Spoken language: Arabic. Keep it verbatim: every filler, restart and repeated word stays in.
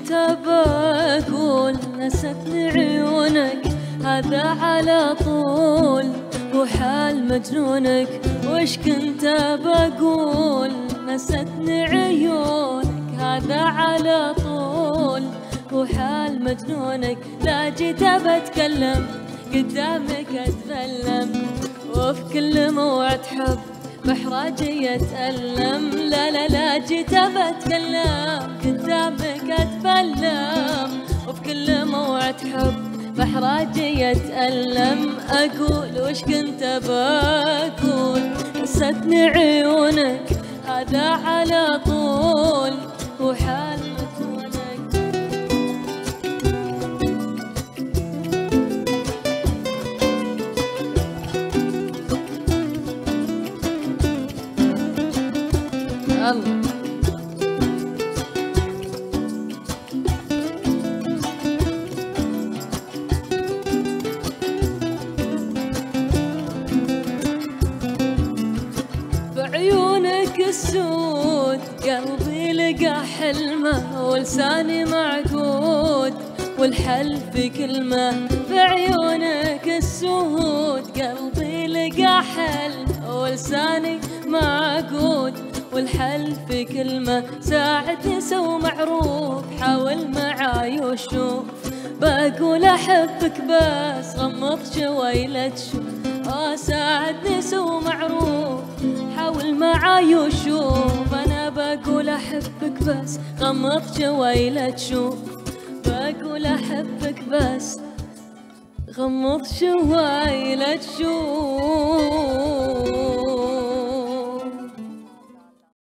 كنت بقول نستني عيونك هذا على طول وحال مجنونك. وش كنت بقول نستني عيونك هذا على طول وحال مجنونك. لا جيت بتكلم قدامك اتفلم وفي كل موعد حب بإحراجي أتألم. لا لا لا جيت بتكلم قدامك أتفلم وفي كل موعد حب بإحراجي أتألم. أقول وش كنت بقول نستني عيونك هذا على طول وحال مجنونك. الله بعيونك السود قلبي لقى حلمه ولساني معقود والحل في كلمة. بعيونك السود قلبي لقى حلمه ولساني معقود والحل في كلمة. ساعدني سو معروف حاول معاي وشوف بقول أحبك بس غمض شوي لا تشوف. آه ساعدني سو معروف حاول معاي وشوف. أنا بقول أحبك بس غمض شوي لا تشوف. بقول أحبك بس غمض شوي لا تشوف.